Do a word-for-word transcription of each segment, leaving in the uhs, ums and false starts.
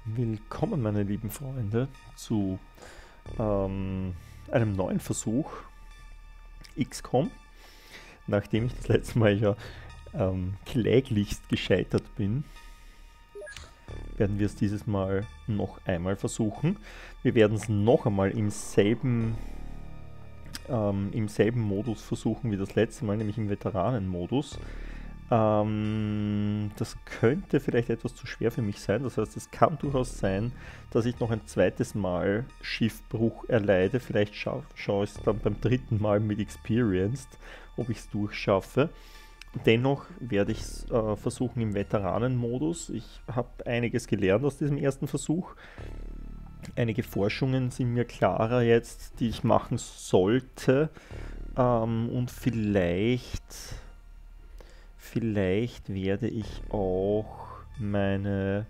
Willkommen, meine lieben Freunde, zu ähm, einem neuen Versuch X COM. Nachdem ich das letzte Mal ja ähm, kläglichst gescheitert bin, werden wir es dieses Mal noch einmal versuchen. Wir werden es noch einmal im selben, ähm, im selben Modus versuchen wie das letzte Mal, nämlich im Veteranenmodus. Ähm, das könnte vielleicht etwas zu schwer für mich sein. Das heißt, es kann durchaus sein, dass ich noch ein zweites Mal Schiffbruch erleide. Vielleicht scha schaue ich es dann beim dritten Mal mit Experienced, ob ich es durchschaffe. Dennoch werde ich es äh, versuchen im Veteranenmodus. Ich habe einiges gelernt aus diesem ersten Versuch. Einige Forschungen sind mir klarer jetzt, die ich machen sollte. Ähm, und vielleicht... Vielleicht werde ich auch meine,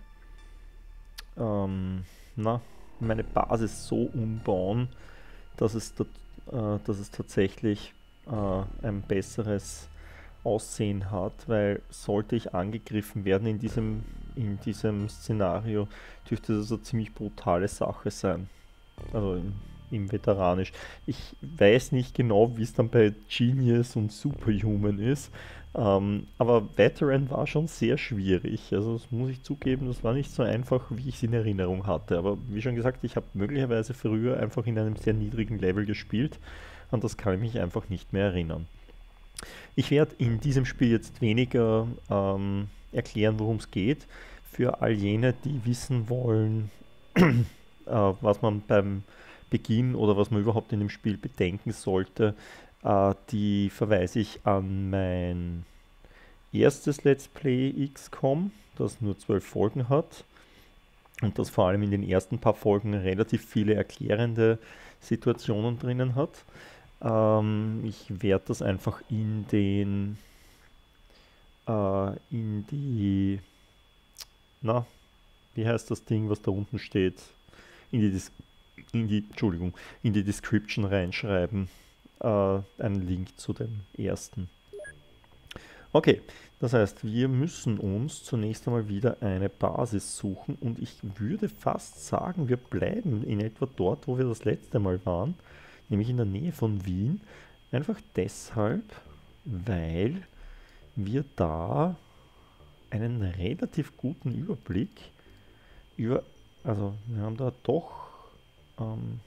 ähm, na, meine Basis so umbauen, dass es, dat, äh, dass es tatsächlich äh, ein besseres Aussehen hat, weil sollte ich angegriffen werden in diesem, in diesem Szenario, dürfte das eine ziemlich brutale Sache sein. Also im, im Veteranisch. Ich weiß nicht genau, wie es dann bei Genius und Superhuman ist, ähm, aber Veteran war schon sehr schwierig. Also das muss ich zugeben, das war nicht so einfach, wie ich es in Erinnerung hatte. Aber wie schon gesagt, ich habe möglicherweise früher einfach in einem sehr niedrigen Level gespielt, an das kann ich mich einfach nicht mehr erinnern. Ich werde in diesem Spiel jetzt weniger ähm, erklären, worum es geht. Für all jene, die wissen wollen, äh, was man beim Beginn oder was man überhaupt in dem Spiel bedenken sollte, äh, die verweise ich an mein erstes Let's Play X COM, das nur zwölf Folgen hat und das vor allem in den ersten paar Folgen relativ viele erklärende Situationen drinnen hat. Ähm, ich werde das einfach in den äh, in die, na, wie heißt das Ding, was da unten steht? In die, Dis in die, Entschuldigung, in die Description reinschreiben. Äh, einen Link zu dem ersten. Okay, das heißt, wir müssen uns zunächst einmal wieder eine Basis suchen und ich würde fast sagen, wir bleiben in etwa dort, wo wir das letzte Mal waren, nämlich in der Nähe von Wien. Einfach deshalb, weil wir da einen relativ guten Überblick über, also wir haben da doch, ähm,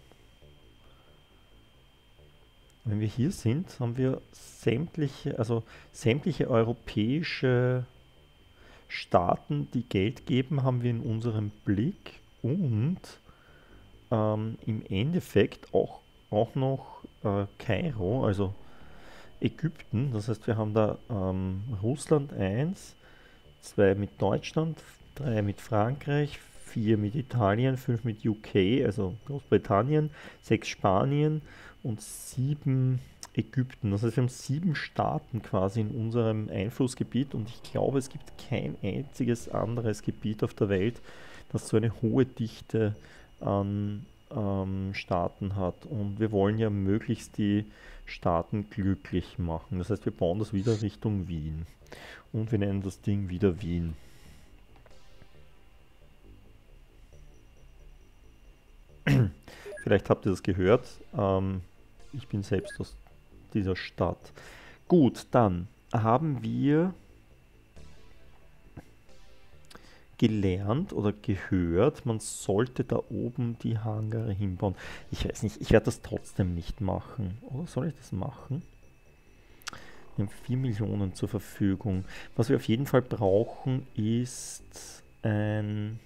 wenn wir hier sind, haben wir sämtliche, also sämtliche europäische Staaten, die Geld geben, haben wir in unserem Blick und ähm, im Endeffekt auch, auch noch äh, Kairo, also Ägypten. Das heißt, wir haben da ähm, Russland eins, zwei mit Deutschland, drei mit Frankreich, vier mit Italien, fünf mit U K, also Großbritannien, sechs Spanien und sieben Ägypten. Das heißt, wir haben sieben Staaten quasi in unserem Einflussgebiet und ich glaube, es gibt kein einziges anderes Gebiet auf der Welt, das so eine hohe Dichte an ähm, Staaten hat. Und wir wollen ja möglichst die Staaten glücklich machen. Das heißt, wir bauen das wieder Richtung Wien. Und wir nennen das Ding wieder Wien. Vielleicht habt ihr das gehört. Ähm, ich bin selbst aus dieser Stadt. Gut, dann haben wir gelernt oder gehört, man sollte da oben die Hangare hinbauen. Ich weiß nicht, ich werde das trotzdem nicht machen. Oder soll ich das machen? Wir haben vier Millionen zur Verfügung. Was wir auf jeden Fall brauchen, ist ein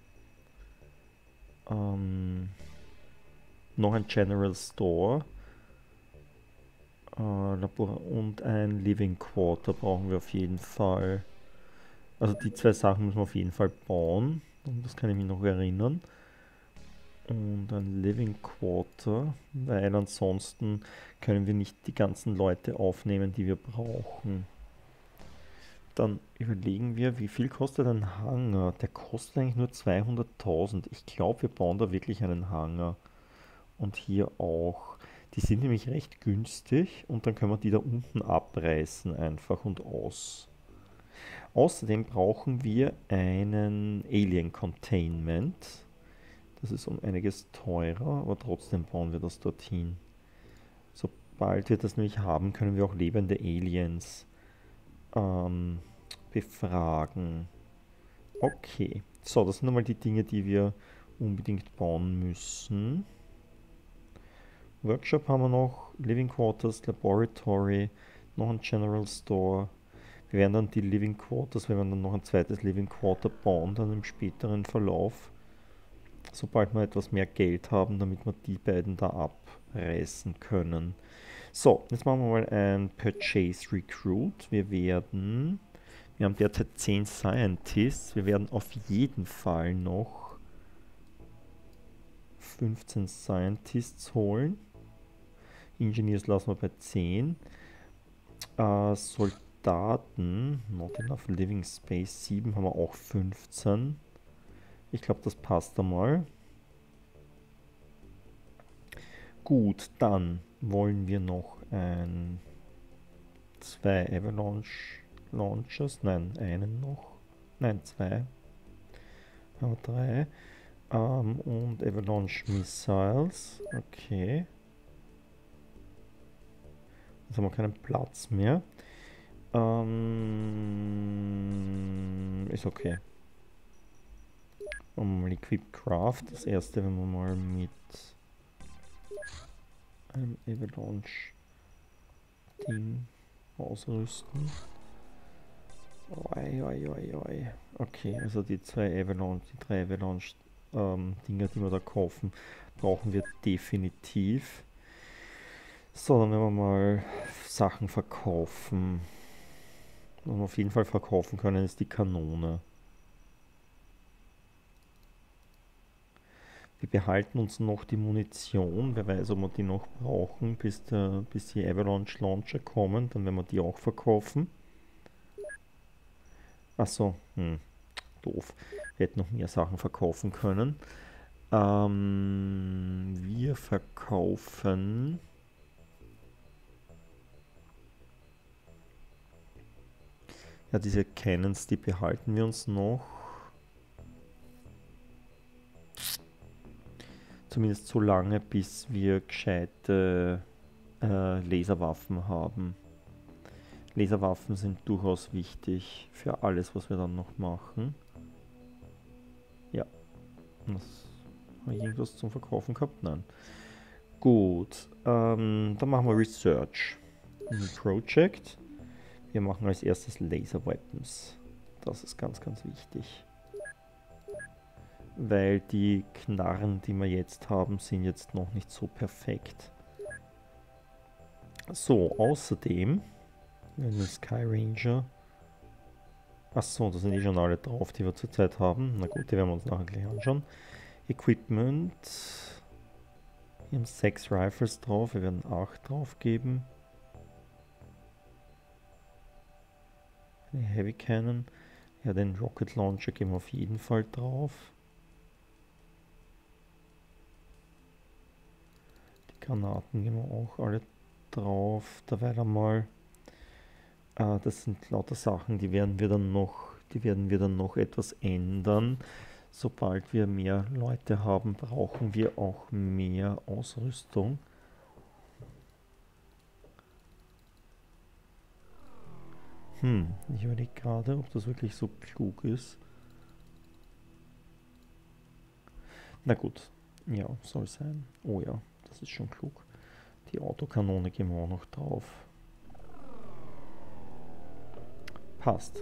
ähm, noch ein General Store äh, und ein Living Quarter brauchen wir auf jeden Fall. Also die zwei Sachen müssen wir auf jeden Fall bauen. Das kann ich mich noch erinnern. Und ein Living Quarter, weil ansonsten können wir nicht die ganzen Leute aufnehmen, die wir brauchen. Dann überlegen wir, wie viel kostet ein Hangar? Der kostet eigentlich nur zweihunderttausend. Ich glaube, wir bauen da wirklich einen Hangar. Und hier auch. Die sind nämlich recht günstig und dann können wir die da unten abreißen einfach und aus. Außerdem brauchen wir einen Alien Containment. Das ist um einiges teurer, aber trotzdem bauen wir das dorthin. Sobald wir das nämlich haben, können wir auch lebende Aliens ähm, befragen. Okay, so, das sind einmal die Dinge, die wir unbedingt bauen müssen. Workshop haben wir noch, Living Quarters, Laboratory, noch ein General Store. Wir werden dann die Living Quarters, wir werden dann noch ein zweites Living Quarter bauen, dann im späteren Verlauf, sobald wir etwas mehr Geld haben, damit wir die beiden da abreißen können. So, jetzt machen wir mal ein Purchase Recruit. Wir werden, wir haben derzeit zehn Scientists, wir werden auf jeden Fall noch fünfzehn Scientists holen. Engineers lassen wir bei zehn. Äh, Soldaten, not enough living space, sieben haben wir auch fünfzehn. Ich glaube, das passt einmal. Gut, dann wollen wir noch ein zwei Avalanche Launchers, nein, einen noch, nein, zwei, aber drei. Ähm, und Avalanche Missiles, okay. Jetzt haben wir keinen Platz mehr. Ähm, ist okay. Und mal Equip Craft. Das erste, wenn wir mal mit einem Avalanche Ding ausrüsten. Oi, oi, oi, oi. Okay, also die zwei Avalanche, die drei Avalanche ähm, Dinger, die wir da kaufen, brauchen wir definitiv. So, dann werden wir mal Sachen verkaufen. Was wir auf jeden Fall verkaufen können, ist die Kanone. Wir behalten uns noch die Munition. Wer weiß, ob wir die noch brauchen, bis, der, bis die Avalanche Launcher kommen. Dann werden wir die auch verkaufen. Achso, hm, doof. Wir hätten noch mehr Sachen verkaufen können. Ähm, wir verkaufen... Ja, diese Cannons, die behalten wir uns noch. Zumindest so lange, bis wir gescheite äh, Laserwaffen haben. Laserwaffen sind durchaus wichtig für alles, was wir dann noch machen. Ja. Das, habe ich irgendwas zum Verkaufen gehabt? Nein. Gut. Ähm, dann machen wir Research. Ein Project. Wir machen als erstes Laser Weapons. Das ist ganz, ganz wichtig. Weil die Knarren, die wir jetzt haben, sind jetzt noch nicht so perfekt. So, außerdem, wenn wir Sky Ranger. Achso, da sind eh schon alle drauf, die wir zurzeit haben. Na gut, die werden wir uns nachher gleich anschauen. Equipment. Wir haben sechs Rifles drauf, wir werden acht drauf geben. Eine Heavy Cannon. Ja, den Rocket Launcher geben wir auf jeden Fall drauf. Die Granaten geben wir auch alle drauf. Dabei einmal. Äh, das sind lauter Sachen, die werden wir dann noch, die werden wir dann noch etwas ändern. Sobald wir mehr Leute haben, brauchen wir auch mehr Ausrüstung. Hm, ich überlege gerade, ob das wirklich so klug ist. Na gut, ja, soll sein. Oh ja, das ist schon klug. Die Autokanone gehen wir auch noch drauf. Passt.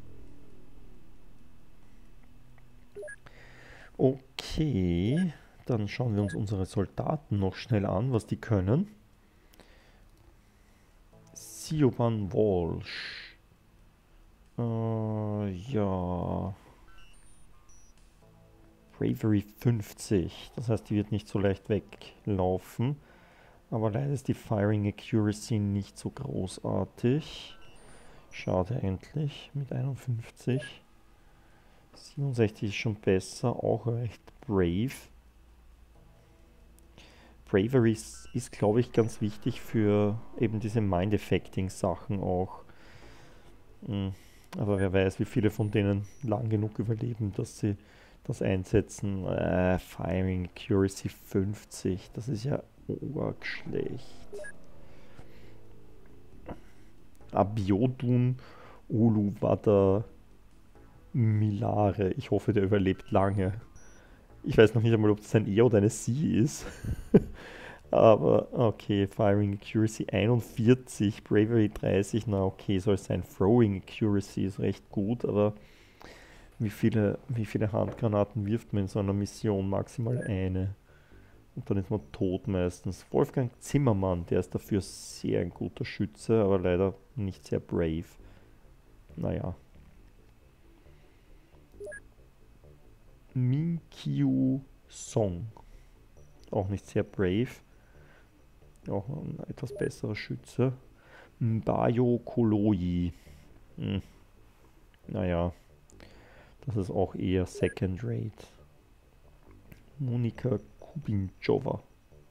Okay, dann schauen wir uns unsere Soldaten noch schnell an, was die können. Siobhan Walsh. Äh, ja. Bravery fünfzig. Das heißt, die wird nicht so leicht weglaufen. Aber leider ist die Firing Accuracy nicht so großartig. Schade eigentlich mit einundfünfzig. siebenundsechzig ist schon besser, auch recht brave. Bravery ist, ist glaube ich, ganz wichtig für eben diese Mind-Affecting-Sachen auch. Aber wer weiß, wie viele von denen lang genug überleben, dass sie das einsetzen. Äh, Firing Accuracy fünfzig, das ist ja arg schlecht. Abiodun Uluwada Milare. Ich hoffe, der überlebt lange. Ich weiß noch nicht einmal, ob das ein E oder eine Sie ist. Aber okay, Firing Accuracy einundvierzig, Bravery dreißig, na okay, soll sein. Throwing Accuracy ist recht gut, aber wie viele, wie viele Handgranaten wirft man in so einer Mission? Maximal eine. Und dann ist man tot meistens. Wolfgang Zimmermann, der ist dafür sehr ein guter Schütze, aber leider nicht sehr brave. Naja. Minkyu Song. Auch nicht sehr brave. Auch ein etwas besserer Schütze. Mbayo Koloi. Hm. Naja. Das ist auch eher Second Rate. Monika Kubinchova.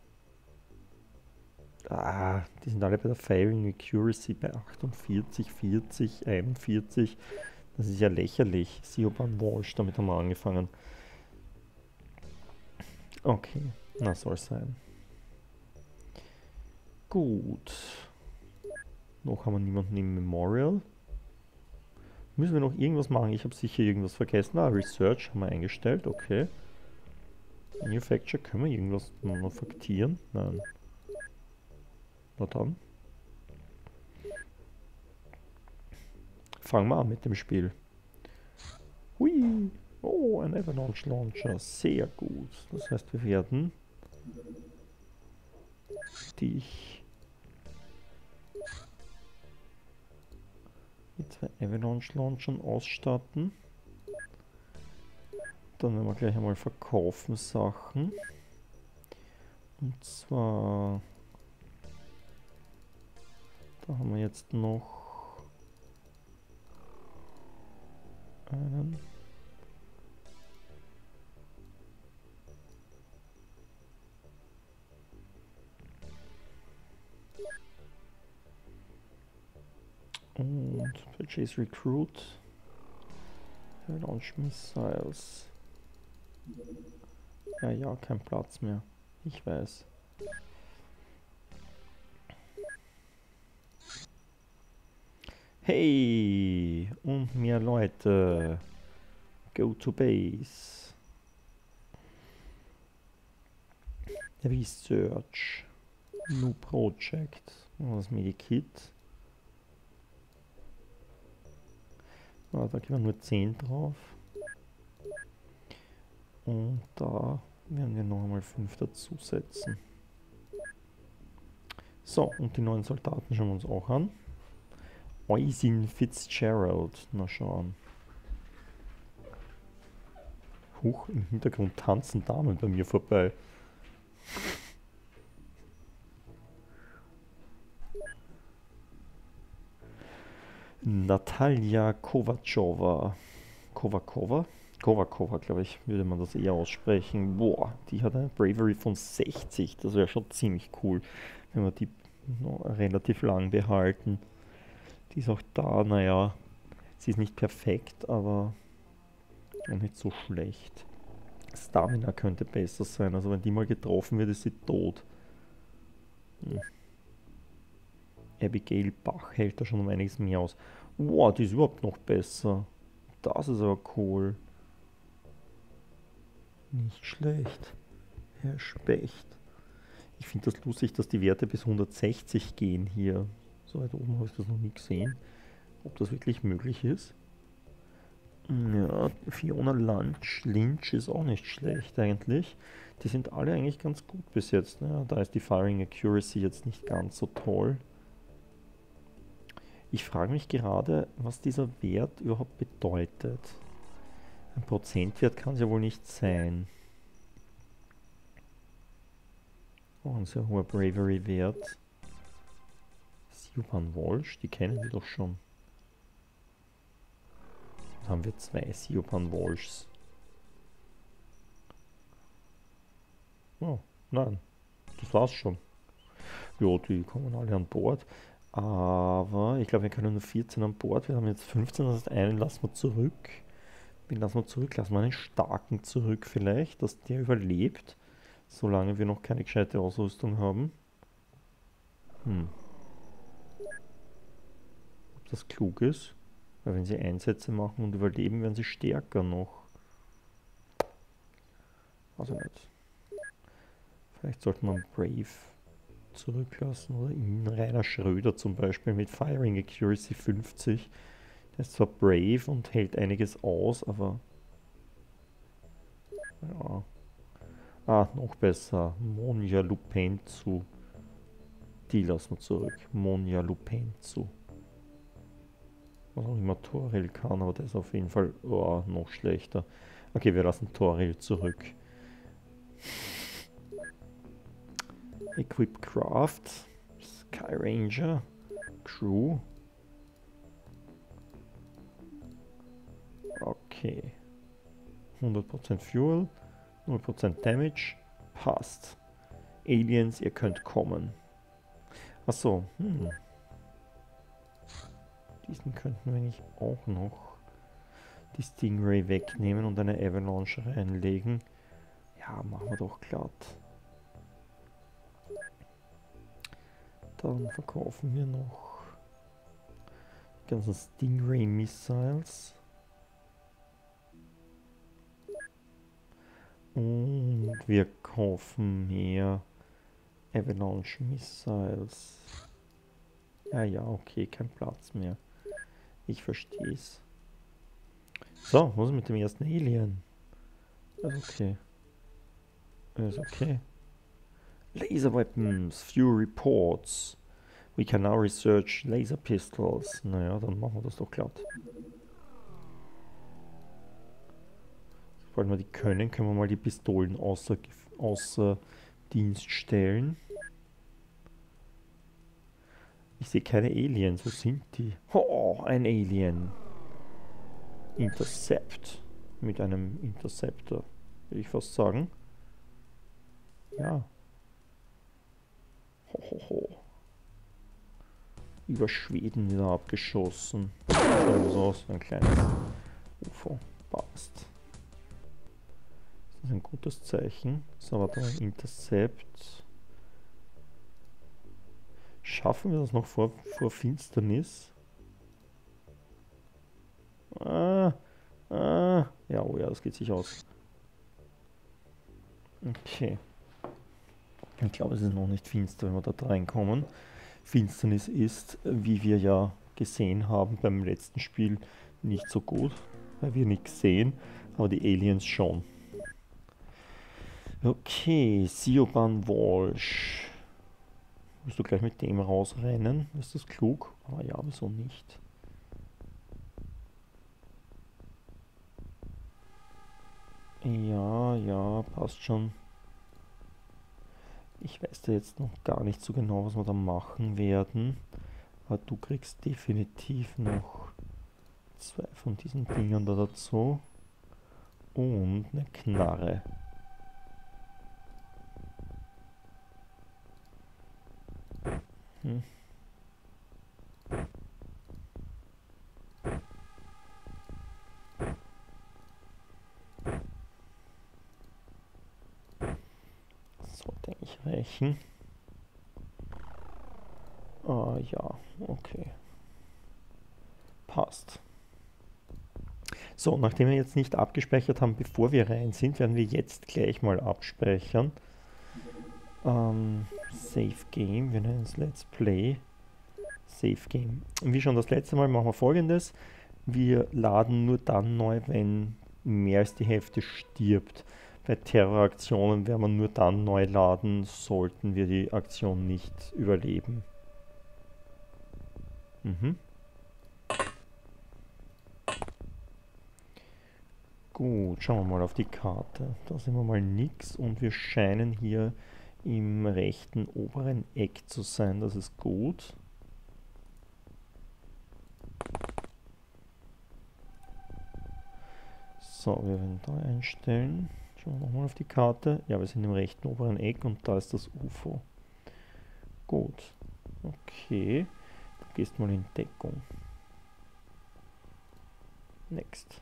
Ah, die sind alle bei der Firing Accuracy bei achtundvierzig, vierzig, einundvierzig. Das ist ja lächerlich. Siobhan Walsh, damit haben wir angefangen. Okay, na soll sein. Gut. Noch haben wir niemanden im Memorial. Müssen wir noch irgendwas machen? Ich habe sicher irgendwas vergessen. Ah, Research haben wir eingestellt, okay. Manufacture, können wir irgendwas manufaktieren? Nein. Na dann. Fangen wir an mit dem Spiel. Hui! Oh, ein Avalanche Launcher. Sehr gut. Das heißt, wir werden dich mit zwei Avalanche Launchern ausstatten. Dann werden wir gleich einmal verkaufen Sachen. Und zwar... Da haben wir jetzt noch einen. Und Purchase Recruit. Launch Missiles. Ja, ja, kein Platz mehr. Ich weiß. Hey! Und mehr Leute. Go to base. Research. New Project. Das Medikit. Ah, da gehen wir nur zehn drauf. Und da werden wir noch einmal fünf dazusetzen. So, und die neuen Soldaten schauen wir uns auch an. Oisin Fitzgerald, na schauen. Huch, im Hintergrund tanzen Damen bei mir vorbei. Natalia Kovachova. Kovakova? Kovakova, glaube ich, würde man das eher aussprechen. Boah, die hat eine Bravery von sechzig. Das wäre schon ziemlich cool, wenn wir die noch relativ lang behalten. Die ist auch da, naja, sie ist nicht perfekt, aber auch nicht so schlecht. Stamina könnte besser sein, also wenn die mal getroffen wird, ist sie tot. Hm. Abigail Bach hält da schon um einiges mehr aus. Wow, die ist überhaupt noch besser. Das ist aber cool. Nicht schlecht. Herr Specht. Ich finde das lustig, dass die Werte bis hundertsechzig gehen hier. So weit oben habe ich das noch nie gesehen. Ob das wirklich möglich ist. Ja, Fiona Lynch, Lynch ist auch nicht schlecht eigentlich. Die sind alle eigentlich ganz gut bis jetzt. Naja, da ist die Firing Accuracy jetzt nicht ganz so toll. Ich frage mich gerade, was dieser Wert überhaupt bedeutet. Ein Prozentwert kann es ja wohl nicht sein. Oh, ein sehr hoher Bravery-Wert. Siobhan Walsh, die kennen wir doch schon. Dann haben wir zwei Siobhan Walshs. Oh, nein, das war's schon. Ja, die kommen alle an Bord. Aber ich glaube, wir können nur vierzehn an Bord. Wir haben jetzt fünfzehn, das heißt, einen lassen wir zurück. Den lassen wir zurück, lassen wir einen starken zurück vielleicht, dass der überlebt, solange wir noch keine gescheite Ausrüstung haben. Hm. Ob das klug ist? Weil wenn sie Einsätze machen und überleben, werden sie stärker noch. Also nicht. Vielleicht sollte man Brave zurücklassen oder ihn. Rainer Schröder zum Beispiel mit Firing Accuracy fünfzig. Der ist zwar brave und hält einiges aus, aber ja. Ah, noch besser. Monja Lupenzu. Die lassen wir zurück. Monja Lupenzu. Was auch immer Toril kann, aber der ist auf jeden Fall oh, noch schlechter. Okay, wir lassen Toril zurück. Equip Craft. Sky Ranger. Crew. Okay. hundert Prozent Fuel. null Prozent Damage. Passt. Aliens, ihr könnt kommen. Achso. Hm. Diesen könnten wir eigentlich auch noch die Stingray wegnehmen und eine Avalanche reinlegen. Ja, machen wir doch glatt. Dann verkaufen wir noch die ganzen Stingray Missiles. Und wir kaufen mehr Avalanche Missiles. Ja, ja, okay, kein Platz mehr. Ich verstehe es. So, was ist mit dem ersten Alien? Ist okay. Ist okay. Laser Weapons, few reports. We can now research laser pistols. Naja, dann machen wir das doch glatt. Sobald wir die können, können wir mal die Pistolen außer, außer Dienst stellen. Ich sehe keine Aliens. Wo sind die? Oh, ein Alien. Intercept. Mit einem Interceptor, würde ich fast sagen. Ja. Ho, ho, ho. Über Schweden wieder abgeschossen. So, so, so ein kleines U F O. Passt. Das ist ein gutes Zeichen. So, warte mal, Intercept. Schaffen wir das noch vor, vor Finsternis? Ah, ah. Ja, oh ja, das geht sich aus. Okay. Ich glaube, es ist noch nicht finster, wenn wir da reinkommen. Finsternis ist, wie wir ja gesehen haben beim letzten Spiel, nicht so gut, weil wir nichts sehen, aber die Aliens schon. Okay, Siobhan Walsh. Willst du gleich mit dem rausrennen? Ist das klug? Ah ja, wieso nicht? Ja, ja, passt schon. Ich weiß da jetzt noch gar nicht so genau, was wir da machen werden. Aber du kriegst definitiv noch zwei von diesen Dingern da dazu. Und eine Knarre. Hm. Sollte eigentlich reichen. Ah ja, okay. Passt. So, nachdem wir jetzt nicht abgespeichert haben, bevor wir rein sind, werden wir jetzt gleich mal abspeichern. Ähm, Save Game, wir nennen es Let's Play. Save Game. Wie schon das letzte Mal machen wir Folgendes. Wir laden nur dann neu, wenn mehr als die Hälfte stirbt. Bei Terroraktionen werden wir nur dann neu laden, sollten wir die Aktion nicht überleben. Mhm. Gut, schauen wir mal auf die Karte. Da sind wir mal nix und wir scheinen hier im rechten oberen Eck zu sein. Das ist gut. So, wir werden da einstellen. Schauen wir nochmal auf die Karte. Ja, wir sind im rechten oberen Eck und da ist das U F O. Gut. Okay. gehst mal in Deckung. Next.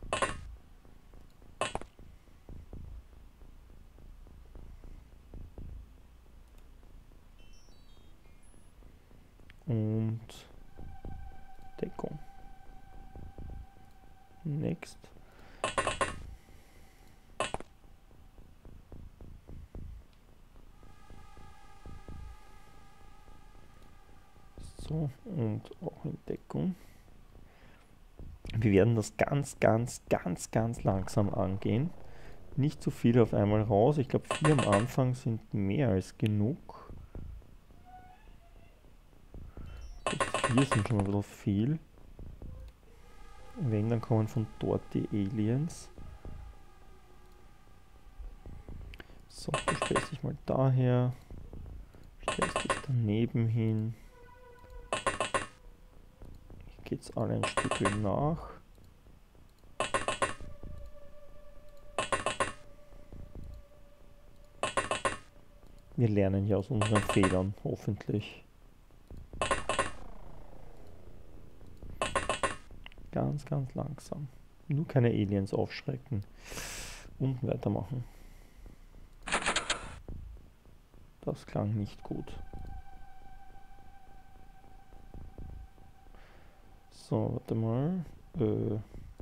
Und Deckung. Next. So, und auch in Deckung. Wir werden das ganz, ganz, ganz, ganz langsam angehen. Nicht zu viel auf einmal raus. Ich glaube, vier am Anfang sind mehr als genug. Vier sind schon ein bisschen viel. Wenn, dann kommen von dort die Aliens. So, du stellst dich mal daher. Stellst dich daneben hin. Hier geht es alle ein Stückchen nach. Wir lernen ja aus unseren Fehlern, hoffentlich. Ganz, ganz langsam. Nur keine Aliens aufschrecken. Und weitermachen. Das klang nicht gut. So, warte mal. Äh, wir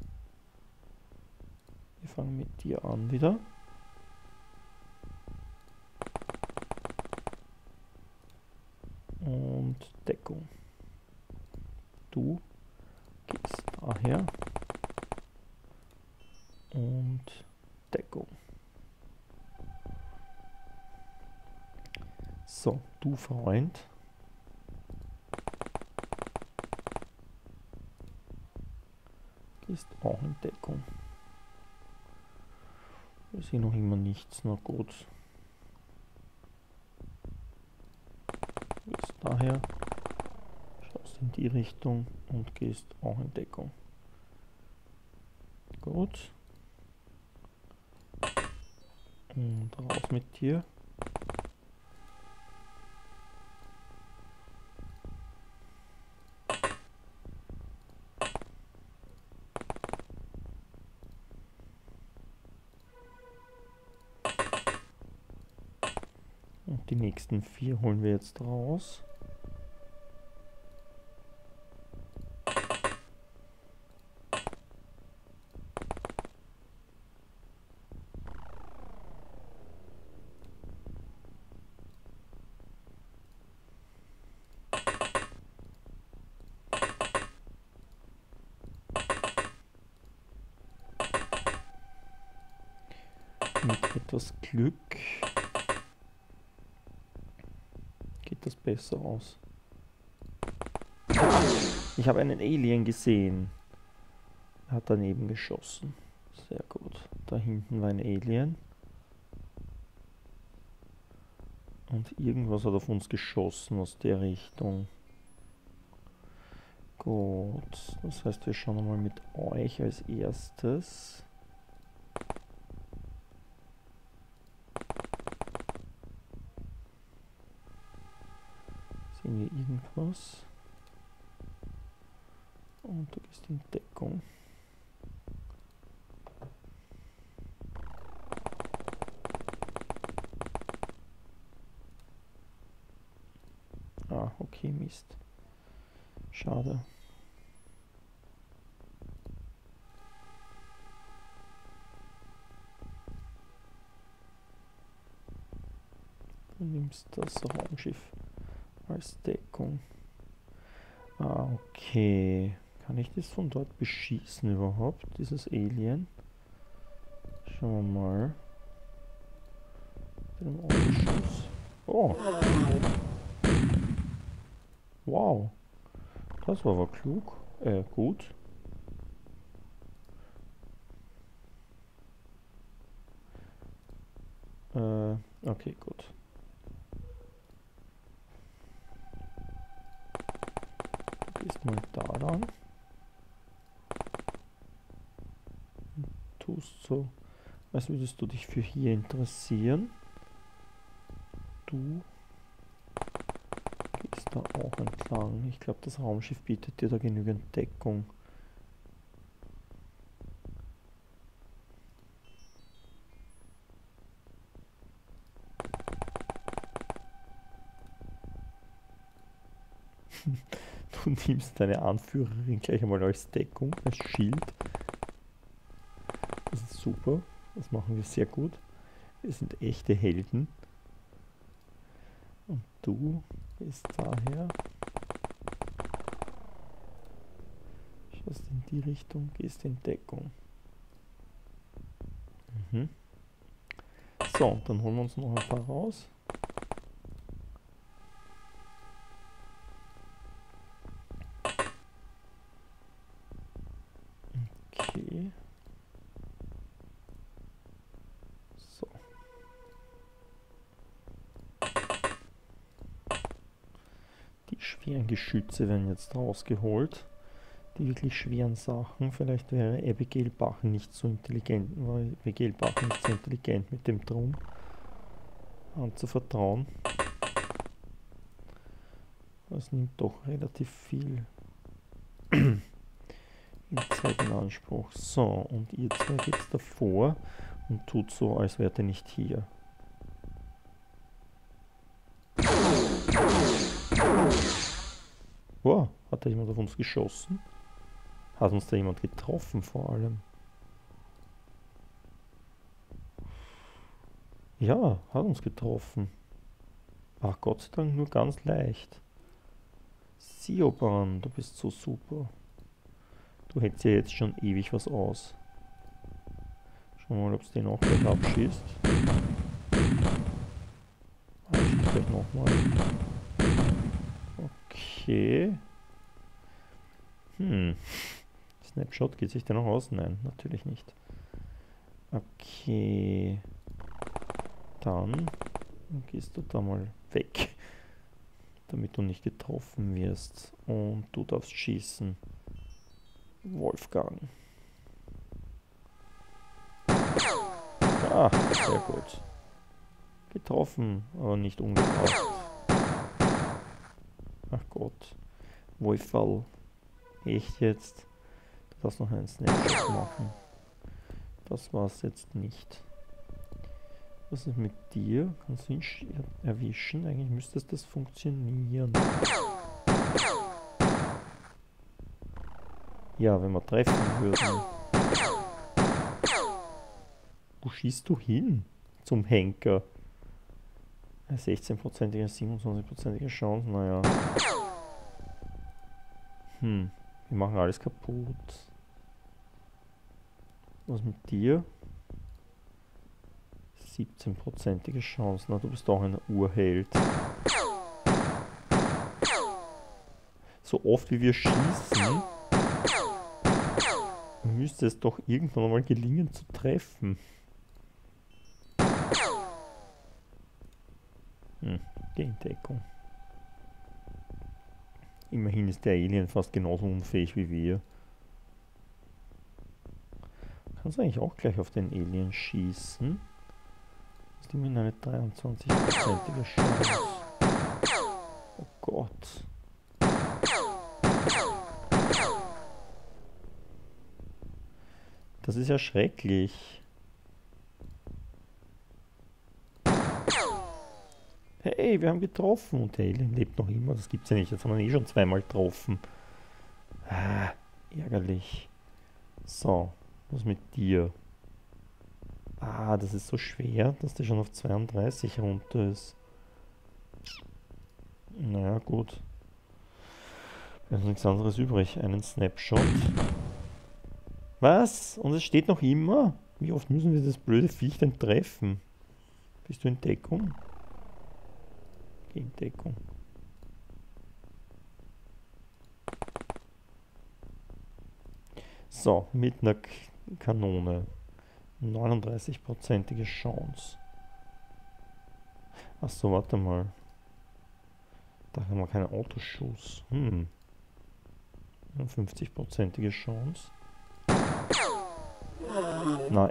fangen mit dir an wieder. Und Deckung. Du gehst daher. Und Deckung. So, du Freund. Gehst auch in Deckung. Wir sehen noch immer nichts, na gut. Gehst daher, schaust in die Richtung und gehst auch in Deckung. Gut. Und raus mit dir. Und die nächsten vier holen wir jetzt raus. Mit etwas Glück geht das besser aus. Ich habe einen Alien gesehen. Er hat daneben geschossen. Sehr gut. Da hinten war ein Alien. Und irgendwas hat auf uns geschossen aus der Richtung. Gut. Das heißt, wir schauen mal mit euch als erstes. Sehen wir irgendwas? Und du gehst in Deckung. Ah, okay, Mist. Schade. Du nimmst das Raumschiff als Deckung. Ah, okay. Kann ich das von dort beschießen überhaupt, dieses Alien? Schauen wir mal. Mit einem Ausschuss. Oh! Wow! Das war aber klug. Äh, gut. Äh, okay, gut. Du gehst mal da lang. Und tust so, als würdest du dich für hier interessieren. Du gehst da auch entlang. Ich glaube, das Raumschiff bietet dir da genügend Deckung. Du nimmst deine Anführerin gleich einmal als Deckung, als Schild. Das ist super. Das machen wir sehr gut. Wir sind echte Helden. Und du gehst daher. Schaust in die Richtung, gehst in Deckung. Mhm. So, dann holen wir uns noch ein paar raus. Okay. So. Die schweren Geschütze werden jetzt rausgeholt. Die wirklich schweren Sachen. Vielleicht wäre Abigail Bach nicht so intelligent, war Abigail Bach nicht so intelligent mit dem Drum anzuvertrauen. Das nimmt doch relativ viel Zeit in Anspruch. So, und ihr zwei geht davor und tut so, als wärt ihr nicht hier. Wow, hat da jemand auf uns geschossen? Hat uns da jemand getroffen vor allem? Ja, hat uns getroffen. Ach, Gott sei Dank nur ganz leicht. Sioban, du bist so super. Du hättest ja jetzt schon ewig was aus. Schauen wir mal, ob es den auch gleich abschießt. Abschießt gleich nochmal. Okay. Hm. Snapshot, geht sich der noch aus? Nein, natürlich nicht. Okay. Dann gehst du da mal weg, damit du nicht getroffen wirst. Und du darfst schießen. Wolfgang. Ah, sehr gut. Getroffen, aber nicht umgebracht. Ach Gott. Wolfall. Echt jetzt? Du darfst noch einen Snapshot machen. Das war's jetzt nicht. Was ist mit dir? Kannst du ihn erwischen? Eigentlich müsste das funktionieren. Ja, wenn wir treffen würden. Wo schießt du hin? Zum Henker. sechzehn-prozentige, siebenundzwanzig-prozentige Chance, naja. Hm, wir machen alles kaputt. Was mit dir? siebzehn-prozentige Chance, na du bist auch ein Urheld. So oft wie wir schießen, müsste es doch irgendwann mal gelingen zu treffen. Hm, Gendeckung. Immerhin ist der Alien fast genauso unfähig wie wir. Kannst du eigentlich auch gleich auf den Alien schießen? Das ist immerhin eine dreiundzwanzig-prozentige Chance. Oh Gott. Das ist ja schrecklich. Hey, wir haben getroffen und der Alien lebt noch immer. Das gibt's ja nicht. Das haben wir eh schon zweimal getroffen. Ah, ärgerlich. So, was mit dir? Ah, das ist so schwer, dass der schon auf zweiunddreißig runter ist. Naja, gut. Wir haben nichts anderes übrig. Einen Snapshot. Was? Und es steht noch immer? Wie oft müssen wir das blöde Viech denn treffen? Bist du in Deckung? In Deckung. So, mit einer K Kanone. neununddreißig-prozentige Chance. Achso, warte mal. Da haben wir keinen Autoschuss. Hm. fünfzig-prozentige Chance. Na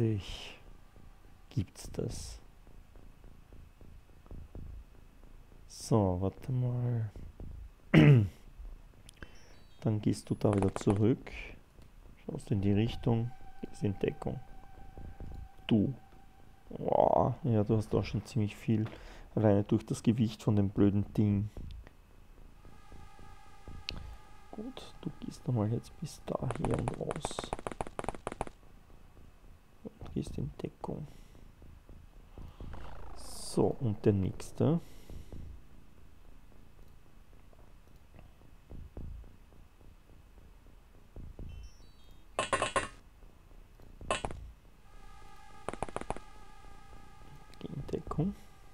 endlich. Gibt's das? So, warte mal. Dann gehst du da wieder zurück. Schaust in die Richtung. Gehst in Deckung. Du. Wow, ja, du hast auch schon ziemlich viel. Alleine durch das Gewicht von dem blöden Ding. Gut, du gehst nochmal jetzt bis daher und raus. Und gehst in Deckung. So, und der nächste. Geh in Deckung.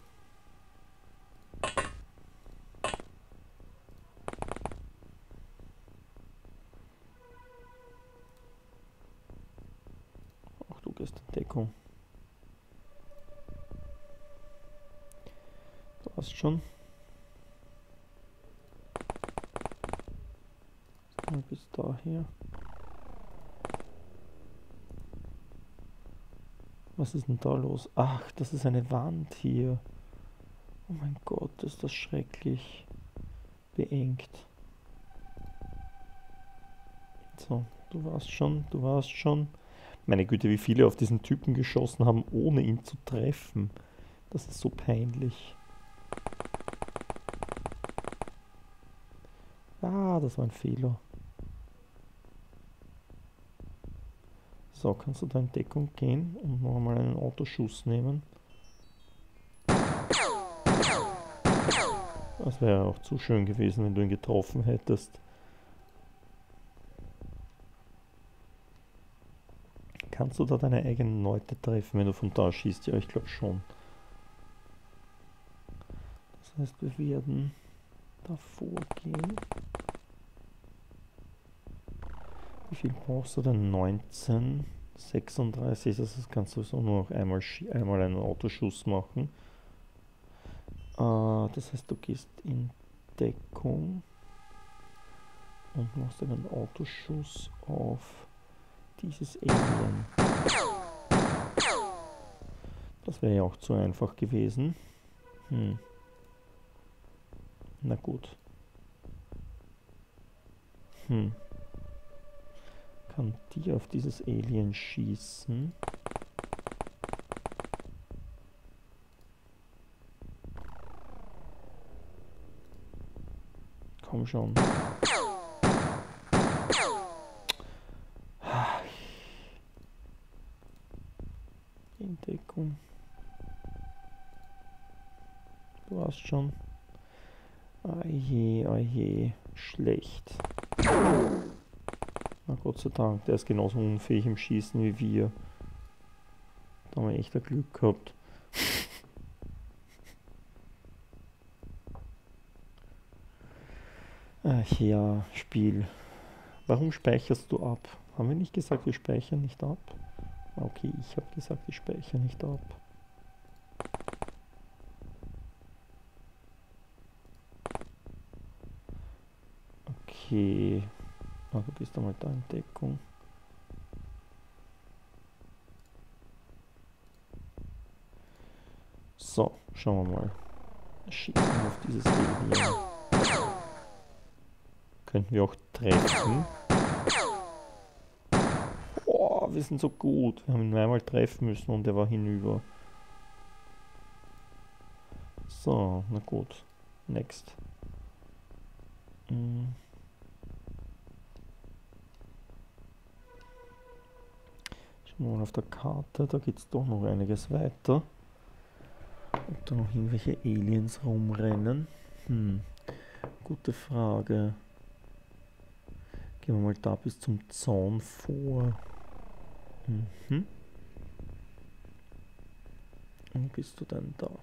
Auch du gehst in Deckung. Du hast schon. Mal bis daher. Was ist denn da los? Ach, das ist eine Wand hier. Oh mein Gott, ist das schrecklich beengt. So, du warst schon, du warst schon. Meine Güte, wie viele auf diesen Typen geschossen haben, ohne ihn zu treffen. Das ist so peinlich. Ah, das war ein Fehler. So, kannst du da in Deckung gehen und noch einmal einen Autoschuss nehmen? Das wäre auch zu schön gewesen, wenn du ihn getroffen hättest. Kannst du da deine eigenen Leute treffen, wenn du von da schießt? Ja, ich glaube schon. Das heißt, wir werden da vorgehen. Wie viel brauchst du denn? neunzehn, sechsunddreißig, das kannst du so nur noch einmal, einmal einen Autoschuss machen. Äh, das heißt, du gehst in Deckung und machst einen Autoschuss auf dieses Alien. Das wäre ja auch zu einfach gewesen. Hm. Na gut. Hm. Kann die auf dieses Alien schießen? Komm schon. In Deckung. Du hast schon. Aje, aje, schlecht. Na Gott sei Dank, der ist genauso unfähig im Schießen wie wir. Da haben wir echt ein Glück gehabt. Ach ja, Spiel. Warum speicherst du ab? Haben wir nicht gesagt, wir speichern nicht ab? Okay, ich habe gesagt, ich speichere nicht ab. Okay. Ah, du bist einmal da in Deckung. So, schauen wir mal. Schießen auf dieses Alien. Könnten wir auch treffen. Oh, wir sind so gut. Wir haben ihn einmal treffen müssen und er war hinüber. So, na gut. Next. Hm. Schauen wir mal auf der Karte. Da geht es doch noch einiges weiter. Ob da noch irgendwelche Aliens rumrennen? Hm. Gute Frage. Gehen wir mal da bis zum Zaun vor. Mhm. Wo bist du denn da?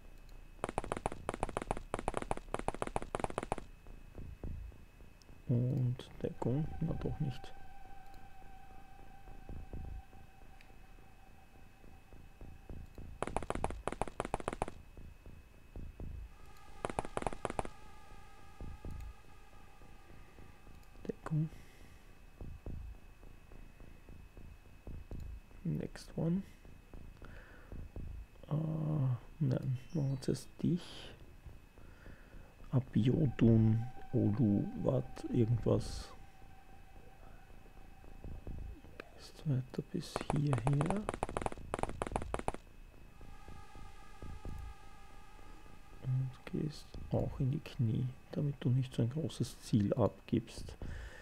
Und Deckung? Na doch nicht. Deckung. Next one. Uh, nein, machen wir zuerst dich. Abiodun, Olu, wat, irgendwas. Gehst weiter bis hierher. Und gehst auch in die Knie, damit du nicht so ein großes Ziel abgibst.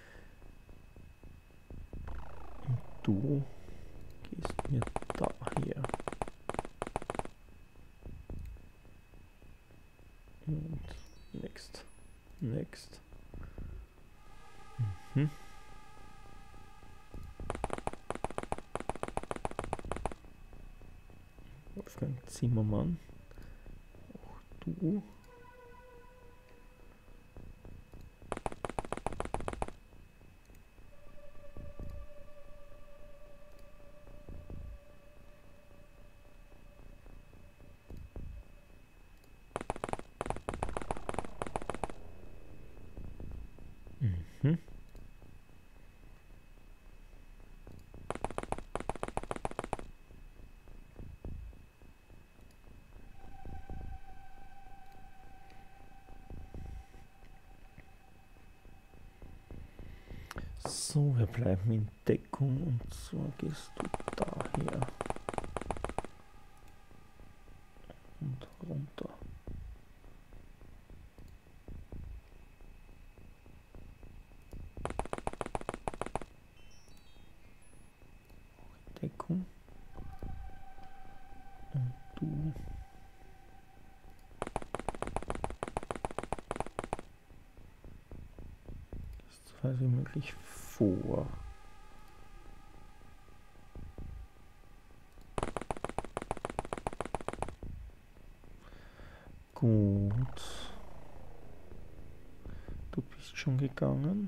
Und du gehst mir daher. Und next, next. Mhm. Wolfgang Zimmermann. Auch du. Mhm. So, wir bleiben in Deckung und zwar gehst du daher und runter. Deckung und du gehst so weit wie möglich vor. Gut. Du bist schon gegangen.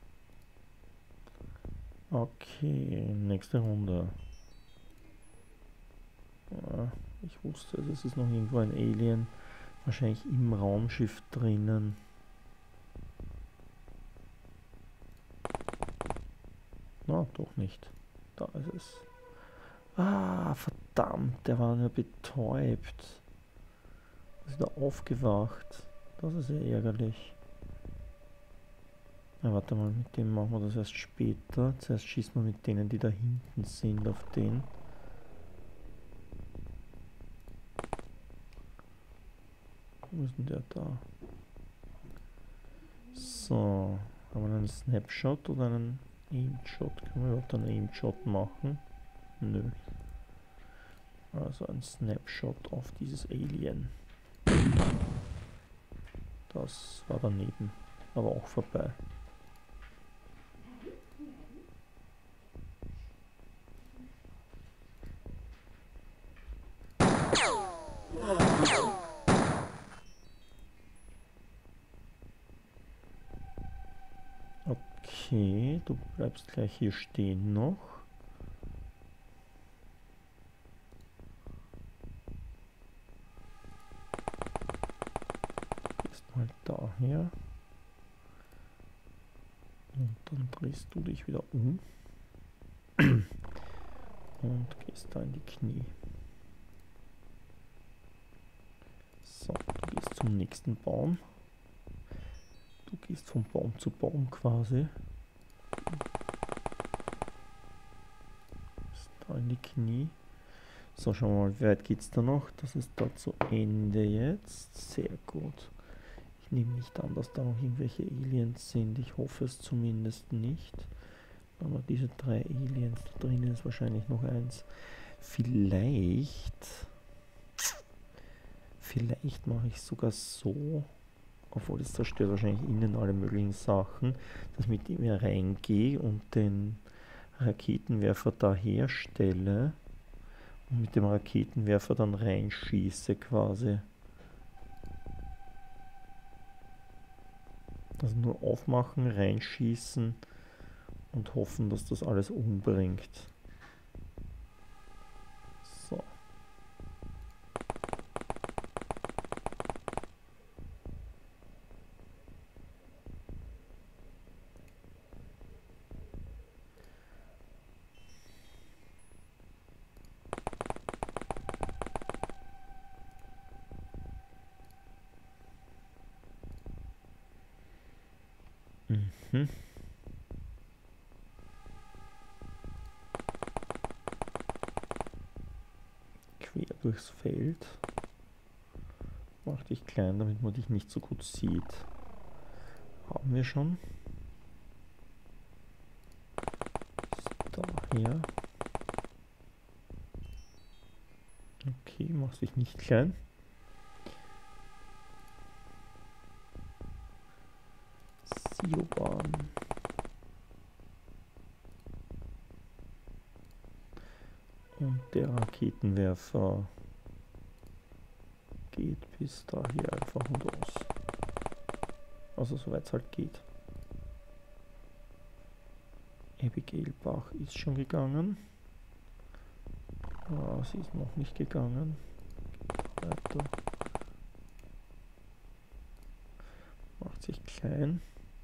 Okay, nächste Runde. Ja, ich wusste, es ist noch irgendwo ein Alien. Wahrscheinlich im Raumschiff drinnen. Na, doch nicht. Da ist es. Ah, verdammt, der war nur betäubt. Ist er aufgewacht? Das ist ja ärgerlich. Na, warte mal, mit dem machen wir das erst später. Zuerst schießen wir mit denen, die da hinten sind, auf den. Wo ist denn der da? So, haben wir einen Snapshot oder einen Aim-Shot? Können wir überhaupt einen Aim-Shot machen? Nö. Also ein Snapshot auf dieses Alien. Das war daneben, aber auch vorbei. Okay, du bleibst gleich hier stehen noch. Gehst mal daher. Und dann drehst du dich wieder um. Und gehst da in die Knie. So, du gehst zum nächsten Baum. Du gehst von Baum zu Baum quasi. Gehst da in die Knie. So, schauen wir mal, wie weit geht es da noch? Das ist da zu Ende jetzt. Sehr gut. Ich nehme nicht an, dass da noch irgendwelche Aliens sind. Ich hoffe es zumindest nicht. Aber diese drei Aliens, da drinnen ist wahrscheinlich noch eins. Vielleicht... Vielleicht mache ich sogar so, obwohl es zerstört wahrscheinlich innen alle möglichen Sachen, dass ich mit dem hier reingehe und den Raketenwerfer da herstelle und mit dem Raketenwerfer dann reinschieße quasi. Also nur aufmachen, reinschießen und hoffen, dass das alles umbringt. So. Mhm. Quer durchs Feld. Mach dich klein, damit man dich nicht so gut sieht. Haben wir schon. Daher. Okay, mach dich nicht klein. Siobahn. Und der Raketenwerfer geht bis daher einfach und aus. Also soweit es halt geht. Abigail Bach ist schon gegangen. Ah, sie ist noch nicht gegangen. Geht weiter. Macht sich klein.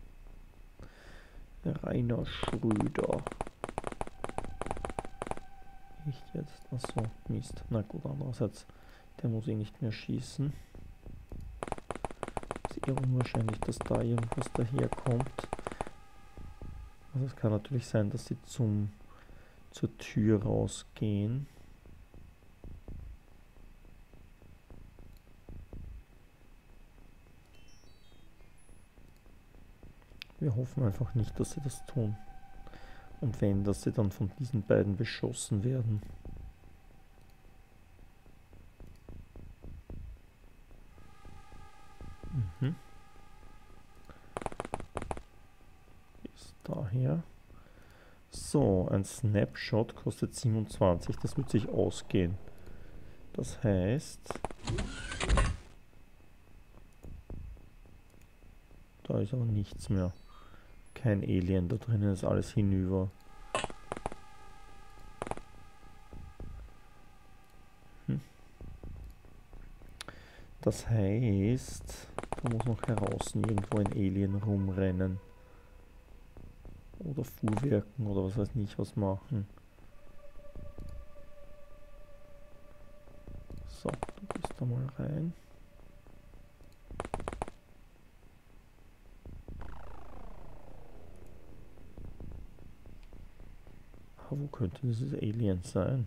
Rainer Schröder. Echt jetzt? Achso, Mist. Na gut, andererseits, der muss eh nicht mehr schießen. Ist eher unwahrscheinlich, dass da irgendwas daherkommt. Also es kann natürlich sein, dass sie zum, zur Tür rausgehen. Wir hoffen einfach nicht, dass sie das tun. Und wenn, dass sie dann von diesen beiden beschossen werden. Mhm. Bis daher. So, ein Snapshot kostet siebenundzwanzig. Das wird sich ausgehen. Das heißt, da ist aber nichts mehr. Kein Alien, da drinnen ist alles hinüber. Hm. Das heißt, da muss noch heraus irgendwo ein Alien rumrennen. Oder Fuhrwerken oder was weiß ich was machen. So, du gehst da mal rein. Aber wo könnte dieses Alien sein?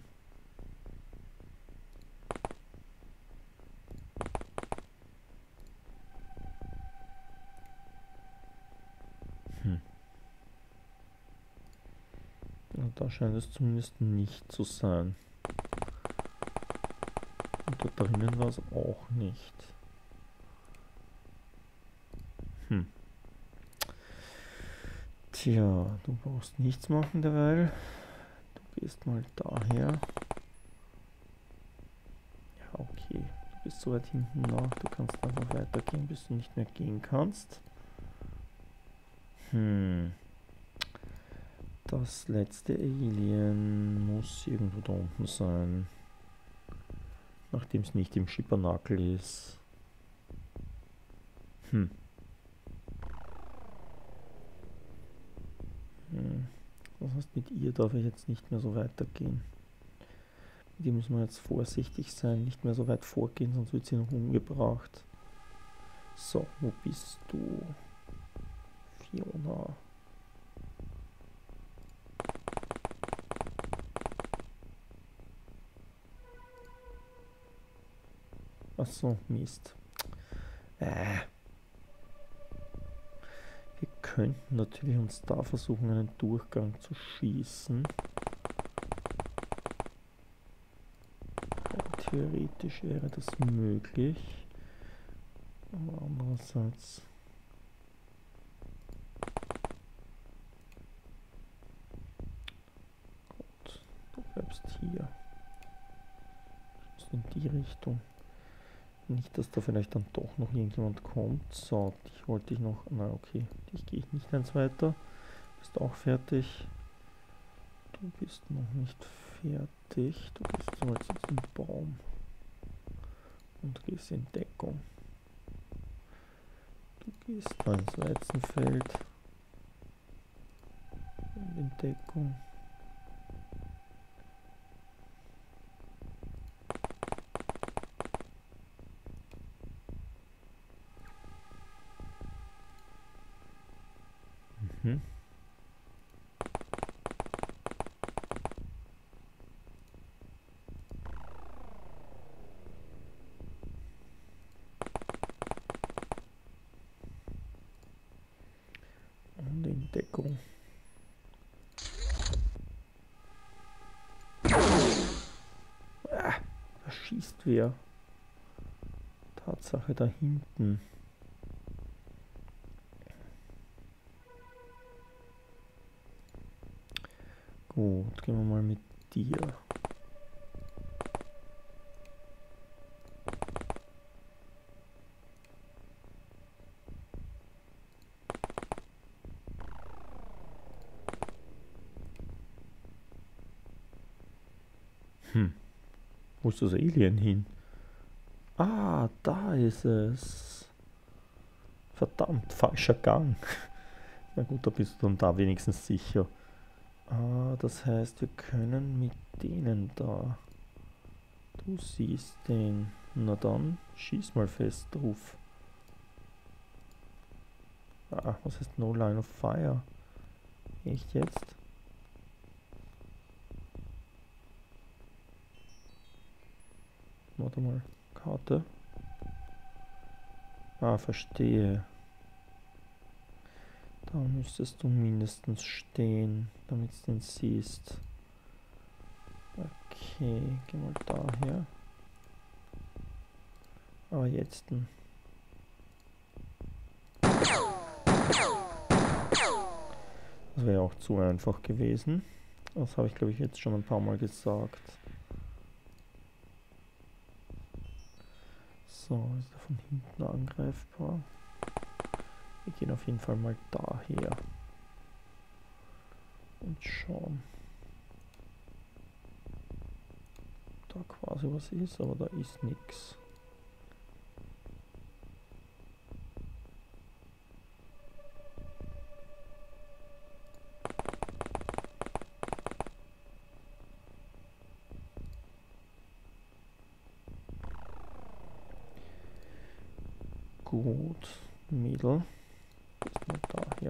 Hm. Und da scheint es zumindest nicht zu sein. Und da drinnen war es auch nicht. Hm. Tja, du brauchst nichts machen derweil. Du gehst mal daher. Ja, okay. Du bist so weit hinten nach. Du kannst einfach weitergehen, bis du nicht mehr gehen kannst. Hm. Das letzte Alien muss irgendwo da unten sein. Nachdem es nicht im Schippernackel ist. Hm. Hm. Das heißt, mit ihr darf ich jetzt nicht mehr so weitergehen. Mit ihr müssen wir jetzt vorsichtig sein, nicht mehr so weit vorgehen, sonst wird sie noch umgebracht. So, wo bist du? Fiona. Achso, Mist. Äh. Wir könnten natürlich uns da versuchen, einen Durchgang zu schießen. Theoretisch wäre das möglich. Aber andererseits... Gut, du bleibst hier. In die Richtung. Nicht, dass da vielleicht dann doch noch irgendjemand kommt. So, dich wollte ich noch... Na okay, dich gehe ich nicht eins weiter. Bist auch fertig. Du bist noch nicht fertig. Du gehst so jetzt zum Baum. Und gehst in Deckung. Du gehst da ins Weizenfeld. Und in Deckung. schießt wer? Tatsache da hinten. Gut, gehen wir mal mit dir. Hm. Wo ist das Alien hin? Ah, da ist es. Verdammt, falscher Gang. Na gut, da bist du dann da wenigstens sicher. Ah, das heißt, wir können mit denen da. Du siehst den. Na dann, schieß mal fest drauf. Ah, was heißt No Line of Fire? Echt jetzt? Warte mal, Karte. Ah, verstehe. Da müsstest du mindestens stehen, damit du den siehst. Okay, geh mal daher. Aber jetzt. Das wäre auch zu einfach gewesen. Das habe ich, glaube ich, jetzt schon ein paar Mal gesagt. So, ist er von hinten angreifbar? Wir gehen auf jeden Fall mal daher. Und schauen. Da quasi was ist, aber da ist nichts. Gut, Mädel. Ist mal daher.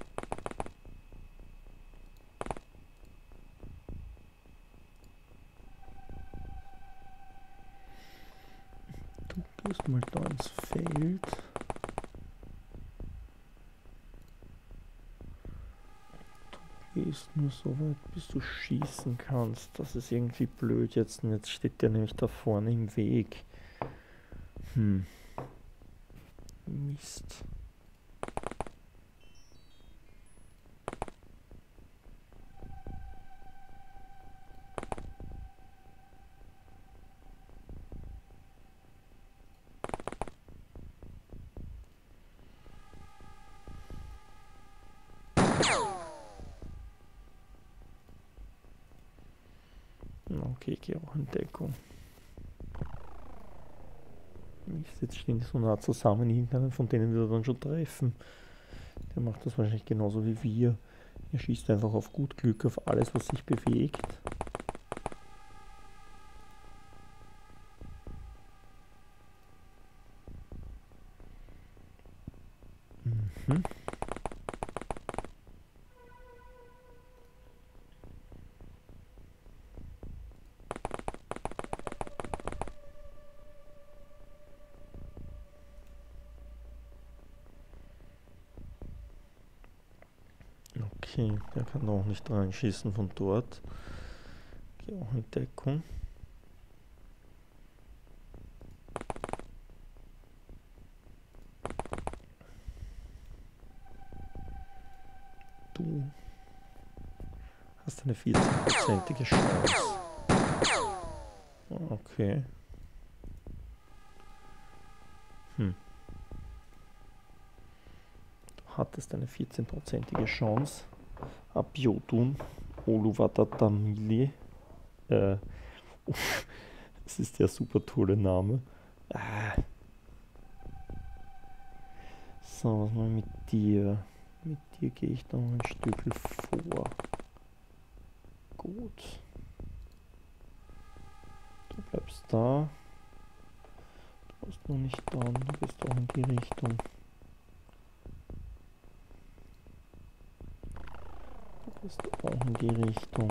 Du gehst mal da ins Feld. Du gehst nur so weit, bis du schießen kannst. Das ist irgendwie blöd jetzt. Und jetzt steht der nämlich da vorne im Weg. Hm. Mist. Okay, ich gehe auch in Deckung. Jetzt stehen die so nah zusammen, irgendeinen von denen wir dann schon treffen. Der macht das wahrscheinlich genauso wie wir. Er schießt einfach auf gut Glück auf alles, was sich bewegt. Mhm. Okay, der kann auch nicht reinschießen von dort. Gehe auch in Deckung. Du hast eine vierzehn-prozentige Chance. Okay. Hm. Du hattest eine vierzehn-prozentige Chance. Abiodun Oluwatatamili. Äh, das ist der super tolle Name. Ah. So, was mal mit dir? Mit dir gehe ich noch ein Stückchen vor. Gut. Du bleibst da. Du bist noch nicht dran, du bist auch in die Richtung. Du bist auch in die Richtung.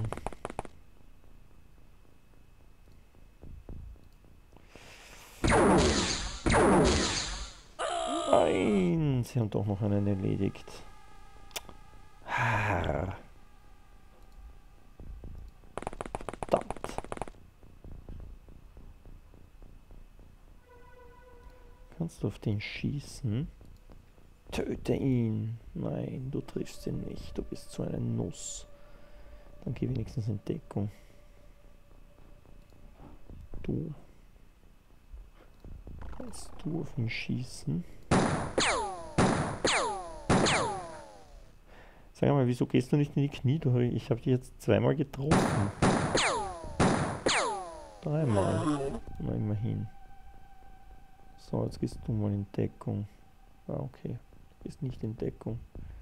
Nein, sie haben doch noch einen erledigt. Verdammt. Kannst du auf den schießen? Töte ihn! Nein, du triffst ihn nicht. Du bist so eine Nuss. Dann geh wenigstens in Deckung. Du. Kannst du auf ihn schießen? Sag mal, wieso gehst du nicht in die Knie? Du, ich habe dich jetzt zweimal getroffen. Dreimal. Na, immerhin. So, jetzt gehst du mal in Deckung. Ah, okay. Du gehst nicht in Deckung.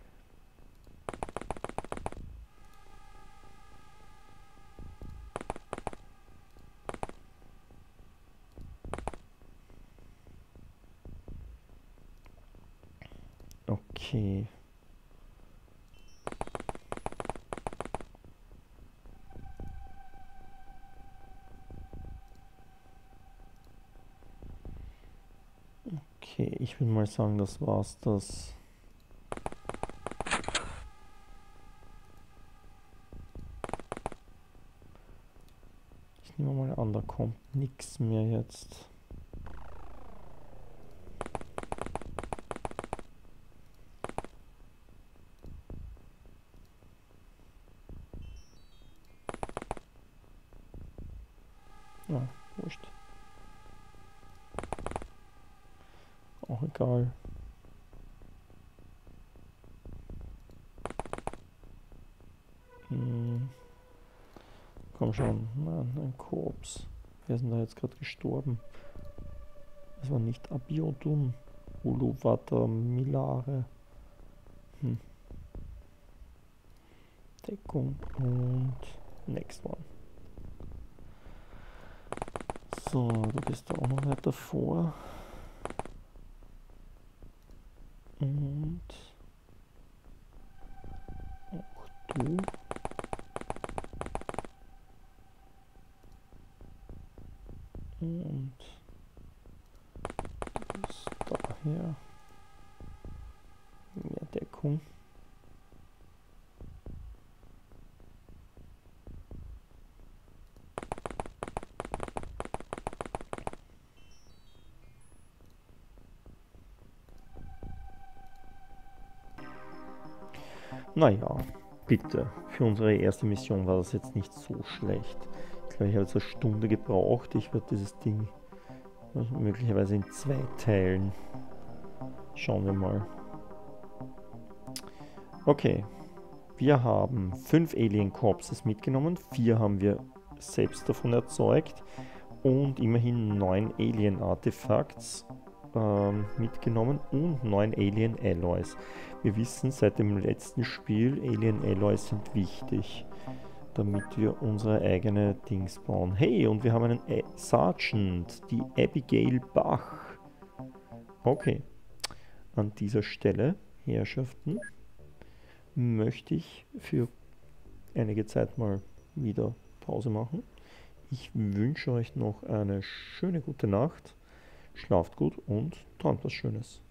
Okay. Okay, ich würde mal sagen, das war's das. Ich nehme mal an, da kommt nichts mehr jetzt. Ja, wurscht. Auch egal. Hm. Komm schon, nein, ein Korps. Wer ist denn da jetzt gerade gestorben? Das war nicht Abiodun. Uluwata Milare. Hm. Deckung und next one. So, du bist da auch noch weiter vor. Und auch du. Und du bist daher. Mehr Deckung. Naja, bitte. Für unsere erste Mission war das jetzt nicht so schlecht. Ich glaube, ich habe jetzt eine Stunde gebraucht. Ich werde dieses Ding möglicherweise in zwei teilen. Schauen wir mal. Okay. Wir haben fünf Alien Corpses mitgenommen. Vier haben wir selbst davon erzeugt. Und immerhin neun Alien Artefacts ähm, mitgenommen und neun Alien Alloys. Wir wissen seit dem letzten Spiel, Alien Alloys sind wichtig, damit wir unsere eigene Dings bauen. Hey, und wir haben einen A Sergeant, die Abigail Bach. Okay, an dieser Stelle, Herrschaften, möchte ich für einige Zeit mal wieder Pause machen. Ich wünsche euch noch eine schöne gute Nacht. Schlaft gut und träumt was Schönes.